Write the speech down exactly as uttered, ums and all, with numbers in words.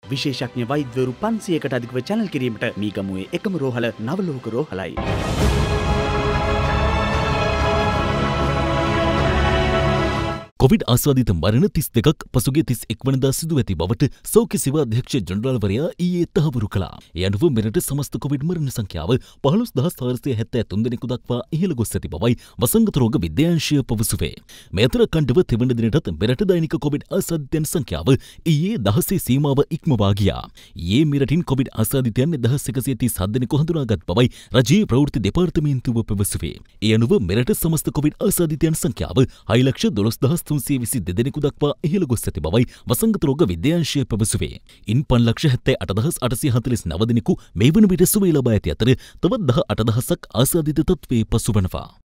විශේෂඥ වෛද්‍යවරු පන්සියයකට අධිකව චැනල් කිරීමට මීගමුවේ එකම රෝහල නවලෝක රෝහලයි. කොවිඩ් ආස්වාදිත මරණ තිස් දෙකක් පසුගිය තිස් එක් වනදා සිදු ඇති බවට සෞඛ්‍ය සේවා අධ්‍යක්ෂ ජනරාල්වරයා ඊයේ තහවුරු කළා. ඒ අනුව මෙරට සමස්ත කොවිඩ් මරණ සංඛ්‍යාව පහළොස් දහස් හාරසිය හැත්තෑ තුන් දෙනෙකු දක්වා ඉහළ ගොස් ඇති බවයි වසංගත රෝග විද්‍යාංශය පවසුවේ. මේ අතර අඛණ්ඩව තෙවන දිනටත් මෙරට දෛනික කොවිඩ් ආසාදිතයන් සංඛ්‍යාව ඊයේ දහසේ සීමාව ඉක්මවා ගියා. ඊයේ මෙරටින් කොවිඩ් ආසාදිතයන් දෙදහස් එකසිය තිස් හත් දෙනෙකු හඳුනාගත් බවයි රජයේ ප්‍රවෘත්ති දෙපාර්තමේන්තුව පැවසුවේ. ඒ අනුව මෙරට සමස්ත කොවිඩ් ආසාදිතයන් සංඛ්‍යාව හය ලක්ෂ දොළොස් දහස් තුන්සිය විසි දෙදෙනෙකු දක්වා ඉහළ ගොස් ඇති බවයි වසංගත රෝග විද්‍යාංශය පැවසුවේ. ඉන් පන්ස් ලක්ෂ හැත්තෑ අට දහස් අටසිය හතළිස් නව දෙනෙකු මේ වන විට සුවය ලබා ඇති අතර තවත් දහ අට දහසක් ආසාදිත තත්ත්වයේ පසුවනවා.